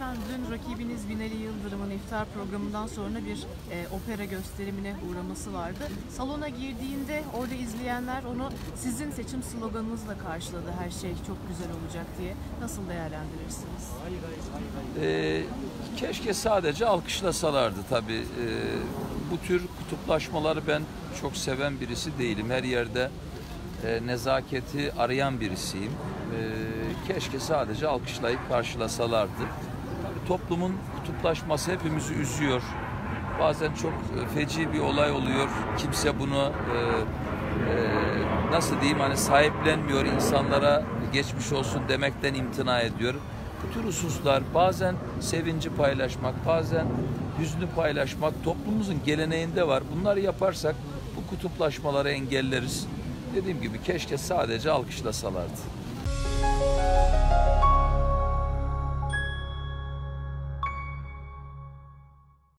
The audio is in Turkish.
Efendim dün rakibiniz Binali Yıldırım'ın iftar programından sonra bir opera gösterimine uğraması vardı. Salona girdiğinde orada izleyenler onu sizin seçim sloganınızla karşıladı. Her şey çok güzel olacak diye. Nasıl değerlendirirsiniz? Keşke sadece alkışlasalardı tabii. Bu tür kutuplaşmaları ben çok seven birisi değilim. Her yerde nezaketi arayan birisiyim. Keşke sadece alkışlayıp karşılasalardı. Tabii toplumun kutuplaşması hepimizi üzüyor. Bazen çok feci bir olay oluyor. Kimse bunu nasıl diyeyim, hani sahiplenmiyor, insanlara geçmiş olsun demekten imtina ediyor. Bu tür hususlar, bazen sevinci paylaşmak, bazen hüznü paylaşmak toplumumuzun geleneğinde var. Bunları yaparsak bu kutuplaşmaları engelleriz. Dediğim gibi keşke sadece alkışlasalardı.